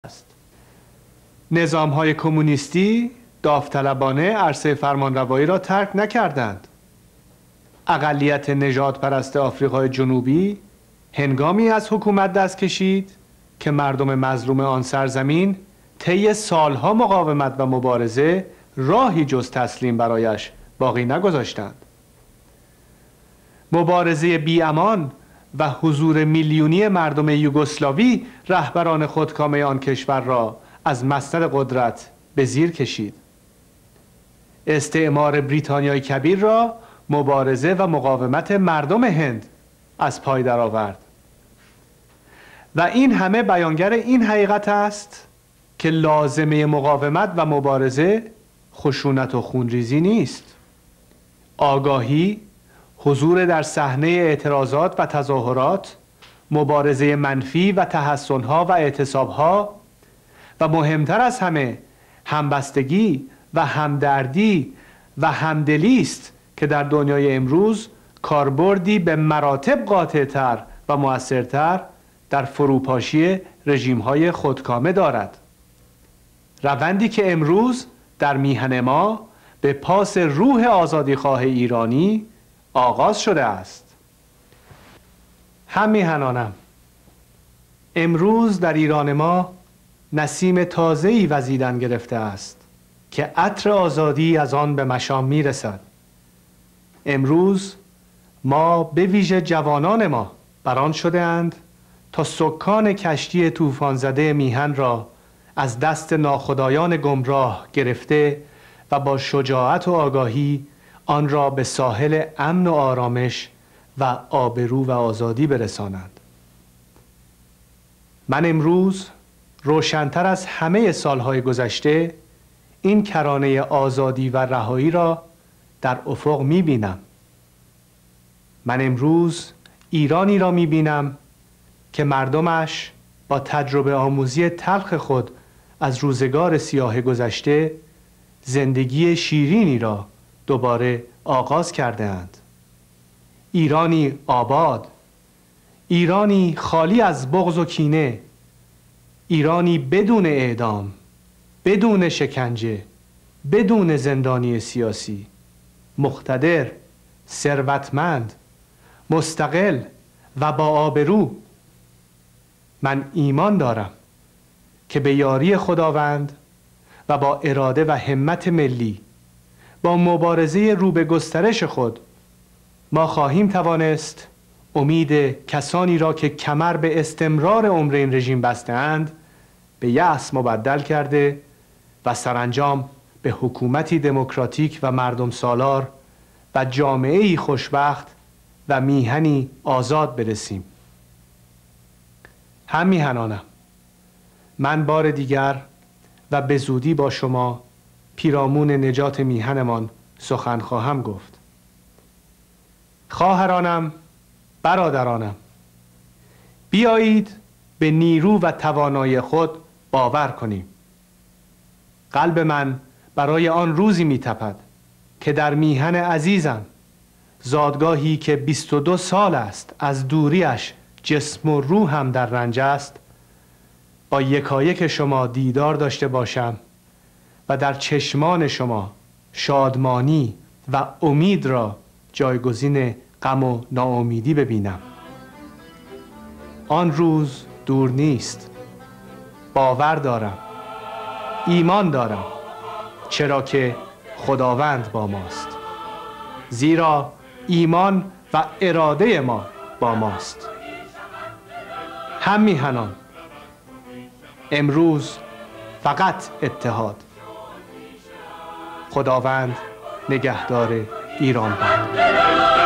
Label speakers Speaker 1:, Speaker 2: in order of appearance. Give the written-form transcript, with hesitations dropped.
Speaker 1: است. نظام‌های کمونیستی داوطلبانه عرصه فرمانروایی را ترک نکردند. اقلیت نژادپرست آفریقای جنوبی هنگامی از حکومت دست کشید که مردم مظلوم آن سرزمین طی سالها مقاومت و مبارزه راهی جز تسلیم برایش باقی نگذاشتند. مبارزه بی‌امان و حضور میلیونی مردم یوگسلاوی رهبران خودکامه آن کشور را از مصدر قدرت به زیر کشید. استعمار بریتانیای کبیر را مبارزه و مقاومت مردم هند از پای درآورد. و این همه بیانگر این حقیقت است که لازمه مقاومت و مبارزه خشونت و خونریزی نیست. آگاهی، حضور در صحنه اعتراضات و تظاهرات، مبارزه منفی و تحسنها و اعتصابها و مهمتر از همه همبستگی و همدردی و همدلی است که در دنیای امروز کاربردی به مراتب قاطع‌تر و مؤثرتر در فروپاشی رژیم‌های خودکامه دارد. روندی که امروز در میهن ما به پاس روح آزادیخواه ایرانی آغاز شده است. هم میهنانم، امروز در ایران ما نسیم تازه‌ای وزیدن گرفته است که عطر آزادی از آن به مشام میرسد. امروز ما به ویژه جوانان ما بران شده اند تا سکان کشتی طوفان زده میهن را از دست ناخدایان گمراه گرفته و با شجاعت و آگاهی آن را به ساحل امن و آرامش و آبرو و آزادی برسانند. من امروز روشن‌تر از همه سالهای گذشته این کرانه آزادی و رهایی را در افق می‌بینم. من امروز ایرانی را می‌بینم که مردمش با تجربه آموزی تلخ خود از روزگار سیاه گذشته زندگی شیرینی را دوباره آغاز کرده اند. ایرانی آباد، ایرانی خالی از بغض و کینه، ایرانی بدون اعدام، بدون شکنجه، بدون زندانی سیاسی، مقتدر، ثروتمند، مستقل و با آبرو. من ایمان دارم که به یاری خداوند و با اراده و همت ملی، با مبارزه رو به گسترش خود، ما خواهیم توانست امید کسانی را که کمر به استمرار عمر این رژیم بسته‌اند به یأس مبدل کرده و سرانجام به حکومتی دموکراتیک و مردم سالار و جامعه‌ای خوشبخت و میهنی آزاد برسیم. هم میهنانم، من بار دیگر و به زودی با شما پیرامون نجات میهنمان سخن خواهم گفت. خواهرانم، برادرانم، بیایید به نیرو و توانایی خود باور کنیم. قلب من برای آن روزی می‌تپد که در میهن عزیزم، زادگاهی که 22 سال است از دوریش جسم و روحم در رنج است، با یکایک شما دیدار داشته باشم و در چشمان شما شادمانی و امید را جایگزین غم و ناامیدی ببینم. آن روز دور نیست. باور دارم، ایمان دارم، چرا که خداوند با ماست. زیرا ایمان و اراده ما با ماست. هم میهنان، امروز فقط اتحاد. خداوند نگهدار ایران باد.